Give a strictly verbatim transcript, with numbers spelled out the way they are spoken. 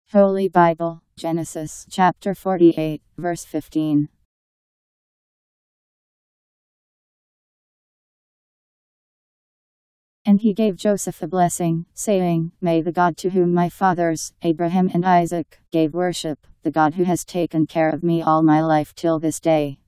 Holy Bible, Genesis chapter forty-eight, verse fifteen. And he gave Joseph a blessing, saying, May the God to whom my fathers, Abraham and Isaac, gave worship, the God who has taken care of me all my life till this day,